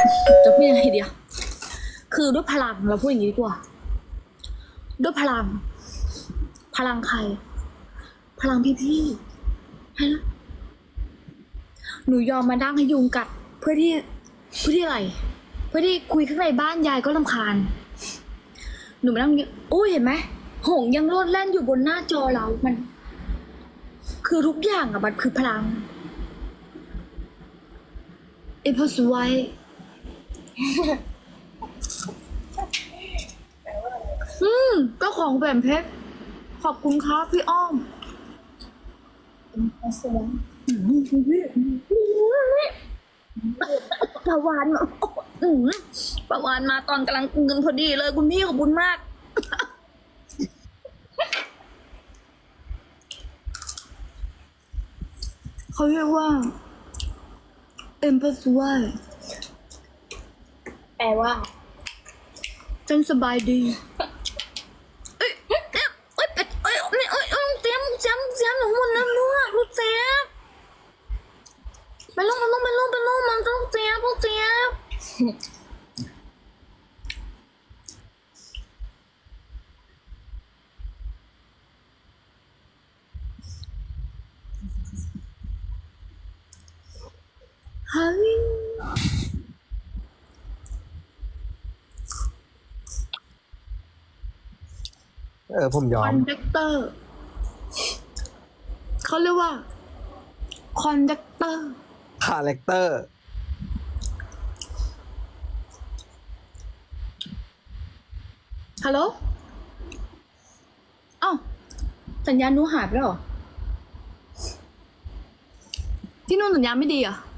จะพูดยังไงเดียวคือด้วยพลังเราพูดอย่างนี้ดีกว่าด้วยพลังใครพลังพี่ๆให้นะหนูยอมมานั่งให้ยุงกัดเพื่อที่อะไรเพื่อที่คุยข้างในบ้านยายก็รำคาญหนูมานั่งอุ้ยเห็นไหมหงส์ยังโลดแล่นอยู่บนหน้าจอเรามัน คือทุกอย่างอะมันคือพลังเอพอสไวเจ้าของแหวนเพชรขอบคุณครับพี่อ้อมประวานมาประวานมาตอนกำลังเงินพอดีเลยคุณพี่ขอบคุณมากเขาเรียกว่าเอ็มเพอร์สไวแปลว่าฉันสบายดีเอ้ยเตรียมหนูหมดน้ำด้วยลูกเจี๊ยบไปลงมันต้องเจี๊ยบเฮ้ยผมยอคอมนดักเตอร์เขาเรียกว่าคอนดักเตอร์คาแรคเตอร์ฮัลโหลอ้าวสัญญาณหนูหายไปแล้วเหรอที่นู่นสัญญาณไม่ดีเหรอ่ะ